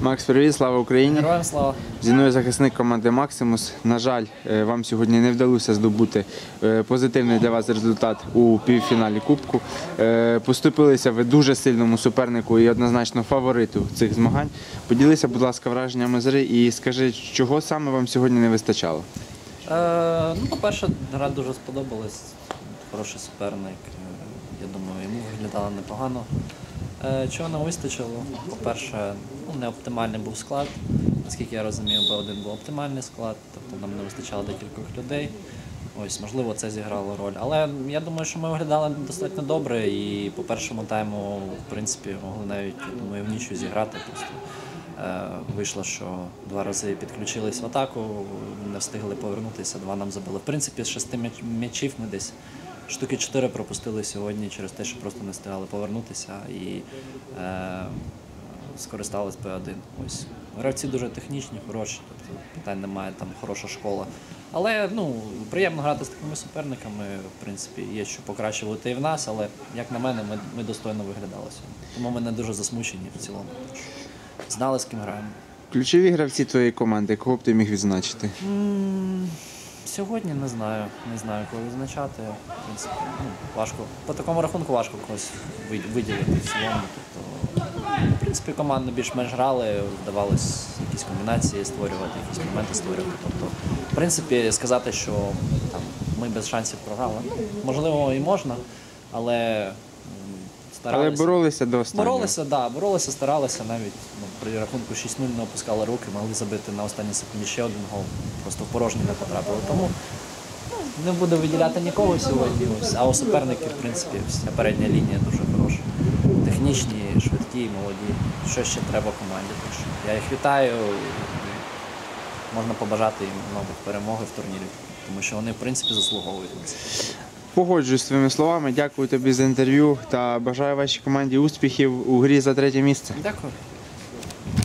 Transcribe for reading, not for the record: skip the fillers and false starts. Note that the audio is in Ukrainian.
Макс, привіт, слава Україні! Героям слава! Зі мною захисник команди «Максимус». На жаль, вам сьогодні не вдалося здобути позитивний для вас результат у півфіналі Кубку. Поступилися ви дуже сильному супернику і однозначно фавориту цих змагань. Поділися, будь ласка, враженнями з гри і скажи, чого саме вам сьогодні не вистачало? По-перше, гра дуже сподобалась. Хороший суперник. Я думаю, йому виглядало непогано. Чого не вистачило? По-перше, не оптимальний був склад. Наскільки я розумів, Б1 був оптимальний склад, тобто нам не вистачало декількох людей. Ось, можливо, це зіграло роль. Але я думаю, що ми виглядали достатньо добре і по першому тайму, в принципі, могли навіть, я думаю, в нічию зіграти. Просто вийшло, що 2 рази підключились в атаку, не встигли повернутися, 2 нам забили. В принципі, з 6 м'ячів ми десь штуки 4 пропустили сьогодні через те, що просто не встигали повернутися і скористались Б1. Ось. Гравці дуже технічні, хороші, тобто питань немає, там хороша школа. Але приємно грати з такими суперниками, в принципі, є що покращувати і в нас, але, як на мене, ми достойно виглядали сьогодні. Тому ми не дуже засмучені в цілому. Знали, з ким граємо. Ключові гравці твоєї команди, кого б ти міг відзначити? Сьогодні не знаю кого відзначати. В принципі, важко. По такому рахунку важко когось виділити в цілому. Тобто, в принципі, командно більш-менш грали, вдавалось якісь комбінації створювати, якісь моменти створювати. Тобто, в принципі, сказати, що там, ми без шансів програли, можливо, і можна, але старалися. Але боролися до останнього. Боролися, старалися навіть. При рахунку 6-0 не опускали руки, могли забити на останній секунді ще один гол. Просто в порожній не потрапили. Тому не буду виділяти нікого сьогодні. А у суперників, в принципі, вся передня лінія дуже хороша. Технічні, швидкі, молоді. Що ще треба команді. Так що я їх вітаю. Можна побажати їм, мабуть, перемоги в турнірі. Тому що вони, в принципі, заслуговують на це. Погоджуюсь з твоїми словами. Дякую тобі за інтерв'ю та бажаю вашій команді успіхів у грі за 3-є місце. Дякую.